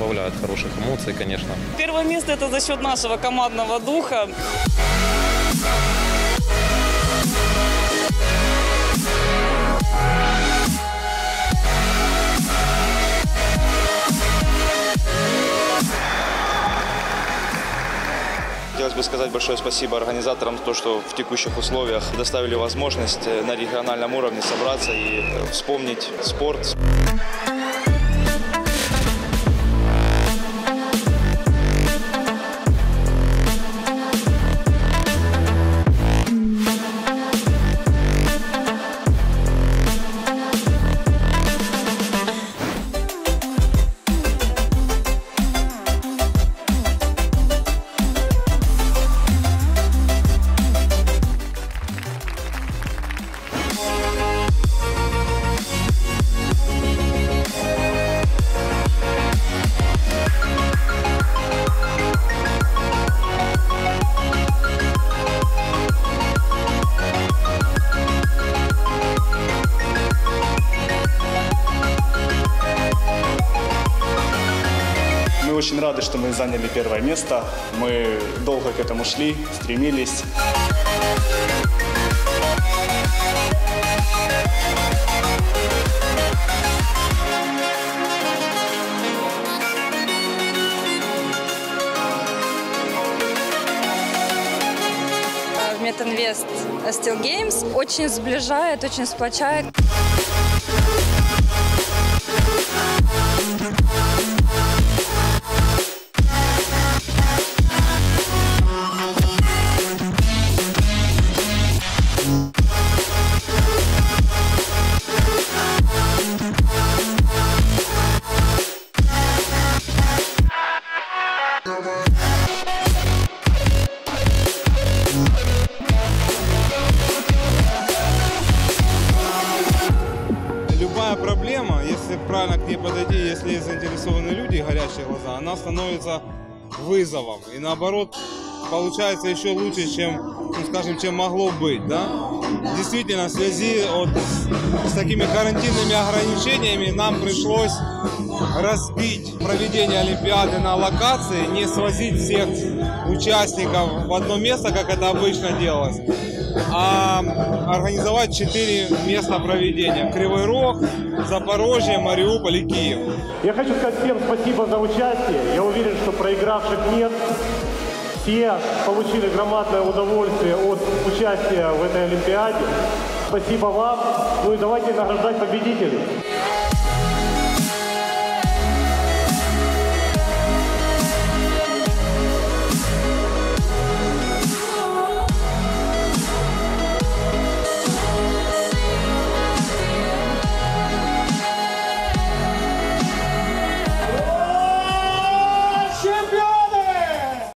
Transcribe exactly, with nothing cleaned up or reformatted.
добавляют хороших эмоций, конечно. Первое место – это за счет нашего командного духа. Хотелось бы сказать большое спасибо организаторам за то, что в текущих условиях предоставили возможность на региональном уровне собраться и вспомнить спорт. Мы очень рады, что мы заняли первое место. Мы долго к этому шли, стремились. Метинвест Steel Games очень сближает, очень сплочает. Любая проблема, если правильно к ней подойти, если есть заинтересованные люди, горящие глаза, она становится вызовом. И наоборот, получается еще лучше, чем, ну, скажем, чем могло быть. Да? Действительно, в связи вот с такими карантинными ограничениями нам пришлось разбить проведение Олимпиады на локации, не свозить всех участников в одно место, как это обычно делалось, а организовать четыре места проведения: Кривой Рог, Запорожье, Мариуполь и Киев. Я хочу сказать всем спасибо за участие. Я уверен, что проигравших нет. Все получили громадное удовольствие от участия в этой Олимпиаде. Спасибо вам. Ну и давайте награждать победителей.